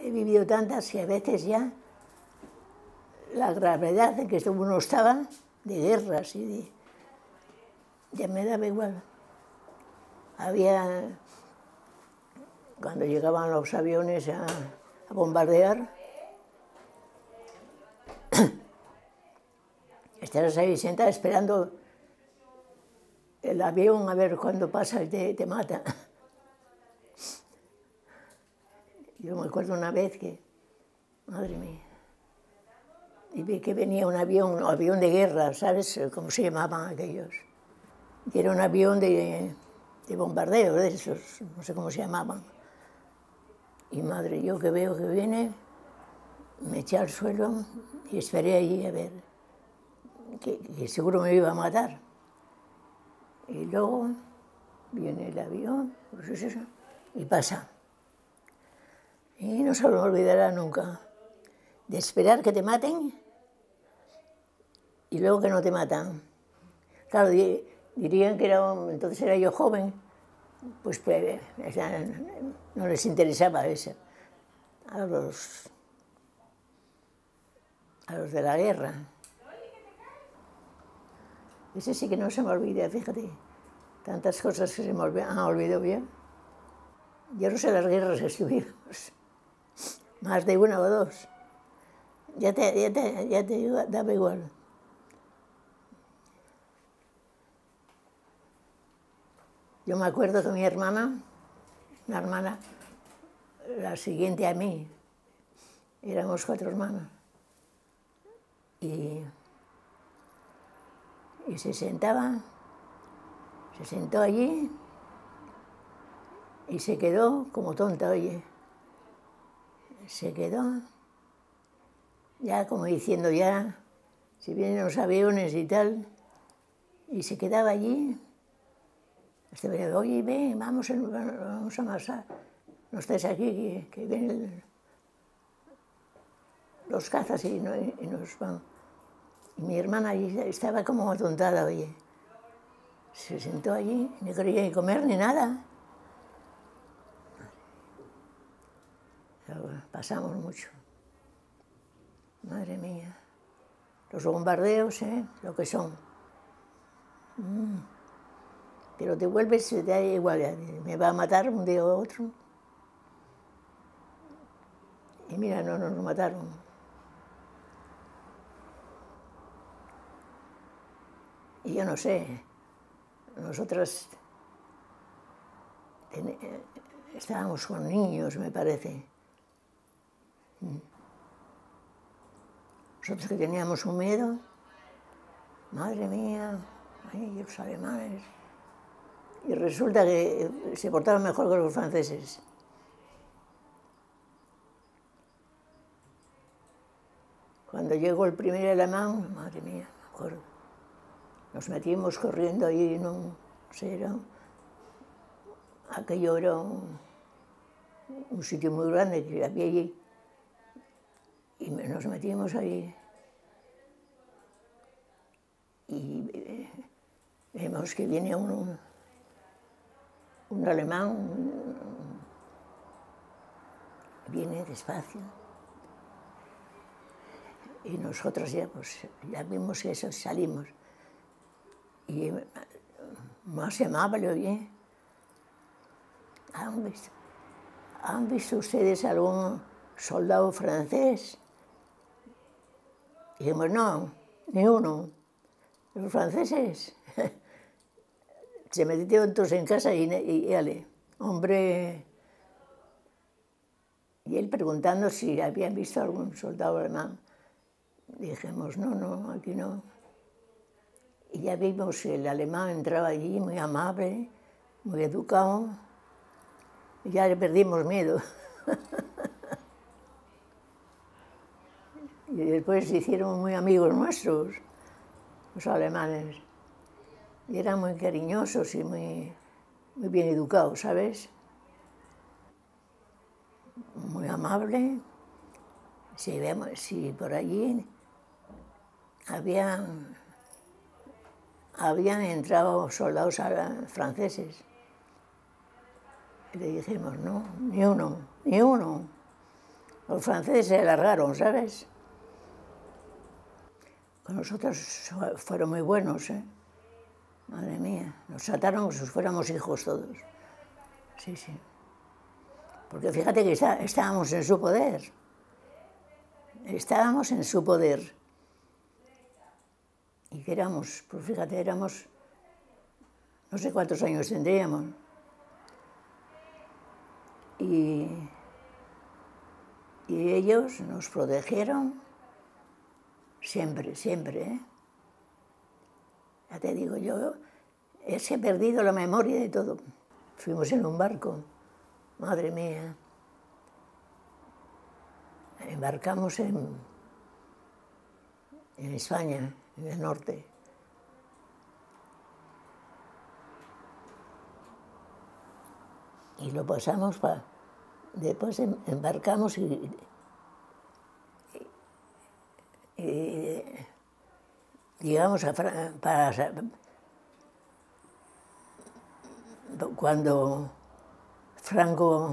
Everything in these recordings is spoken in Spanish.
he vivido tantas que a veces ya la gravedad en que uno estaba, de guerras y de... ya me daba igual. Había, cuando llegaban los aviones a bombardear, estarás ahí sentada esperando el avión a ver cuándo pasa y te mata. Yo me acuerdo una vez que, madre mía, y vi que venía un avión de guerra, ¿sabes cómo se llamaban aquellos? Y era un avión de bombardeo, de esos, no sé cómo se llamaban. Y madre, yo que veo que viene, me eché al suelo y esperé allí a ver, que seguro me iba a matar. Y luego viene el avión, pues es eso, y pasa. Y no se lo olvidará nunca, de esperar que te maten y luego que no te matan. Claro, dirían que entonces era yo joven, pues no les interesaba eso. A los de la guerra. Ese sí que no se me olvida, fíjate. Tantas cosas que se me han olvidado ya. Yo no sé las guerras que estuvimos. Más de una o dos. Ya te daba igual. Yo me acuerdo que mi hermana, una hermana, la siguiente a mí, éramos 4 hermanas. Y se sentó allí y se quedó como tonta, oye. Se quedó, ya como diciendo ya, si vienen los aviones y tal, y se quedaba allí. Hasta me oye, ven, vamos a marchar, no estés aquí, que vienen los cazas y nos van. Y mi hermana allí estaba como atontada, oye. Se sentó allí, no quería ni comer ni nada. Pasamos mucho. Madre mía. Los bombardeos, lo que son. Pero te vuelves, te da igual, me va a matar un día u otro. Y mira, no nos mataron. Y yo no sé, nosotras estábamos con niños, me parece. Nosotros que teníamos un miedo, madre mía, ay, los alemanes. Y resulta que se portaron mejor que los franceses. Cuando llegó el primer alemán, madre mía, me acuerdo. Nos metimos corriendo ahí en un... no sé, aquello era un sitio muy grande que había allí. Y nos metimos ahí. Y vemos que viene un alemán, viene despacio. Y nosotros ya, pues, ya vimos que eso, salimos. Y más amable, oye. ¿Han visto ustedes algún soldado francés? Y dijimos, no, ni uno. Los franceses se metieron todos en casa y ale, hombre. Y él preguntando si habían visto algún soldado alemán. Dijimos, no, aquí no. Y ya vimos que el alemán entraba allí muy amable, muy educado. Y ya le perdimos miedo. Y después se hicieron muy amigos nuestros, los alemanes. Y eran muy cariñosos y muy bien educados, ¿sabes? Muy amable. Si por allí habían entrado soldados franceses. Y le dijimos, no, ni uno. Los franceses se largaron, ¿sabes? Con nosotros fueron muy buenos, ¿eh? Madre mía, nos trataron como si fuéramos hijos todos. Sí, sí. Porque fíjate que estábamos en su poder. Estábamos en su poder. Y que éramos, pues fíjate, éramos, no sé cuántos años tendríamos. Y ellos nos protegieron siempre, siempre, ¿eh? Ya te digo, yo he perdido la memoria de todo. Fuimos en un barco, madre mía. Embarcamos en España, en el norte. Y lo pasamos para... Después embarcamos y llegamos a Francia. Cuando Franco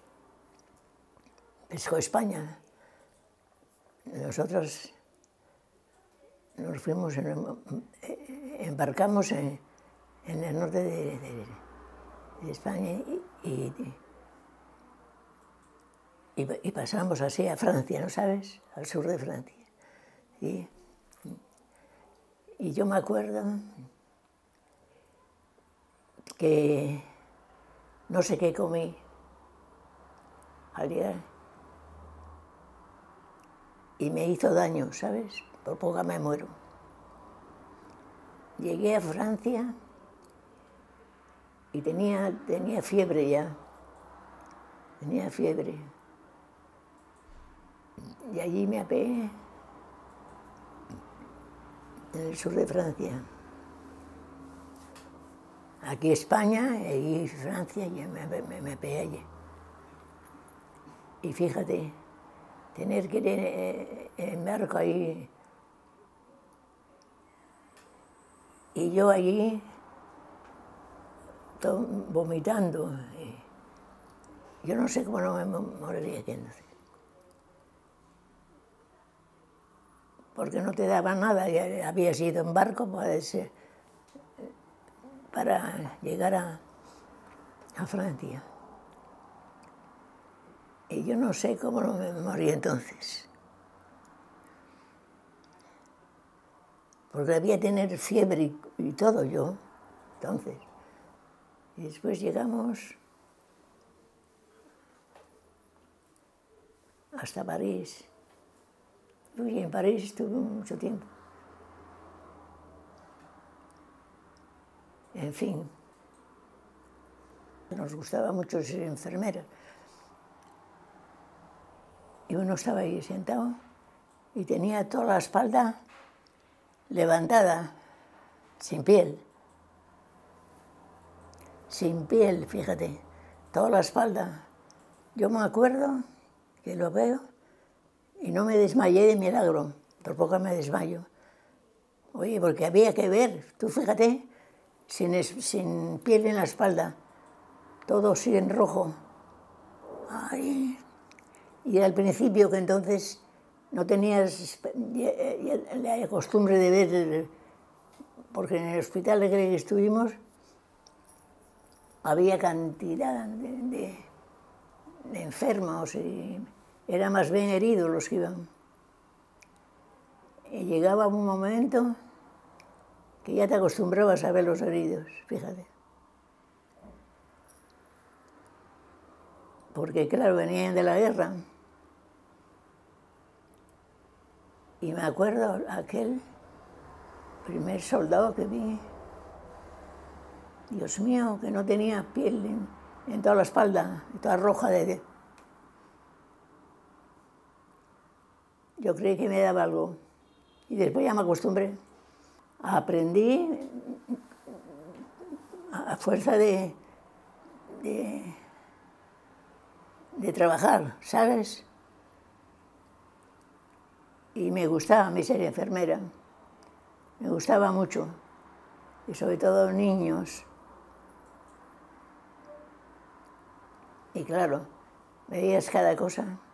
pescó España, nosotros nos fuimos, embarcamos en el norte de España y pasamos así a Francia, ¿no sabes? Al sur de Francia. Y yo me acuerdo que no sé qué comí al llegar y me hizo daño, ¿sabes? Por poco me muero. Llegué a Francia y tenía fiebre ya, tenía fiebre. Y allí me apeé en el sur de Francia. Aquí España, y Francia, y me apeé allí. Y fíjate, tener que ir en barco ahí, y yo allí vomitando. Yo no sé cómo no me moriría aquí, no sé. Porque no te daban nada, ya habías ido en barco para llegar a Francia. Y yo no sé cómo no me morí entonces. Porque debía tener fiebre y todo yo, entonces. Y después llegamos hasta París. Y en París estuve mucho tiempo. En fin, nos gustaba mucho ser enfermera. Y uno estaba ahí sentado y tenía toda la espalda levantada, sin piel. Sin piel, fíjate, toda la espalda. Yo me acuerdo que lo veo y no me desmayé de milagro, por poco me desmayo. Oye, porque había que ver, tú fíjate, sin piel en la espalda, todo así en rojo. Ay. Y al principio, que entonces no tenías la costumbre de ver, porque en el hospital que estuvimos había cantidad de enfermos y eran más bien heridos los que iban. Y llegaba un momento que ya te acostumbrabas a ver los heridos, fíjate. Porque claro, venían de la guerra. Y me acuerdo aquel primer soldado que vi, Dios mío, que no tenía piel en toda la espalda, toda roja de... Yo creí que me daba algo. Y después ya me acostumbré. Aprendí a fuerza de trabajar, ¿sabes? Y me gustaba a mí ser enfermera. Me gustaba mucho. Y sobre todo niños. Y claro, veías cada cosa.